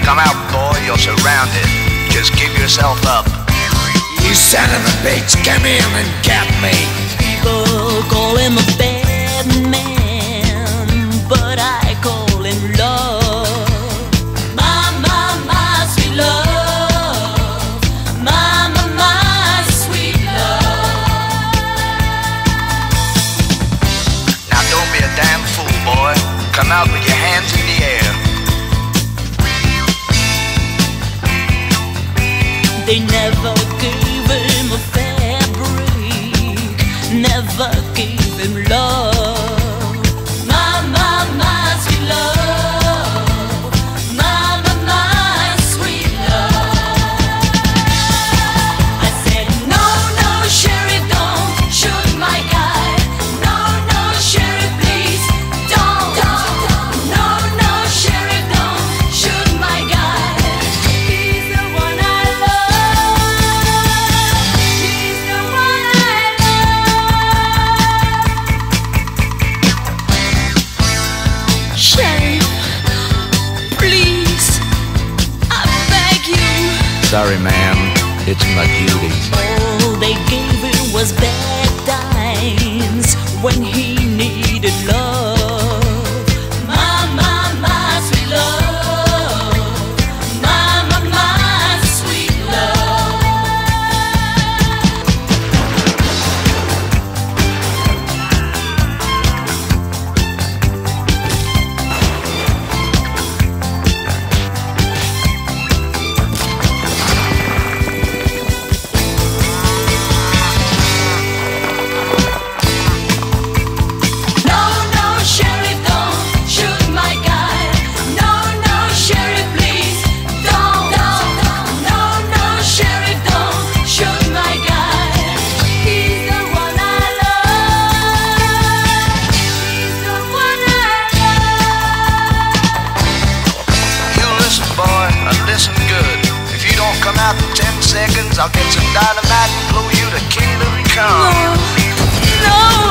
Come out, boy, you're surrounded. Just give yourself up. You son of a bitch, come in and get me. People call him a bad man, but I call him love. My sweet love. My sweet love. Now don't be a damn fool, boy. Come out with your hands in the air. They never gave him a fair break, never gave him love. My sweet love. My sweet love. I said, no, sheriff, don't shoot my guy. No, sheriff, please, don't. No, sheriff, don't shoot my guy. He's the one I love. He's the one I love. Sheriff, please, I beg you. Sorry, ma'am. It's my duty. All they gave him was bad times when he needed love. My sweet love. My sweet love. No, sheriff, don't shoot my guy. No, sheriff, please, don't. No, sheriff, don't shoot my guy. He's the one I love. He's the one I love. You listen, boy, and listen good. If you don't come out in 10 seconds, I'll get some dynamite and blow you to kingdom come. No.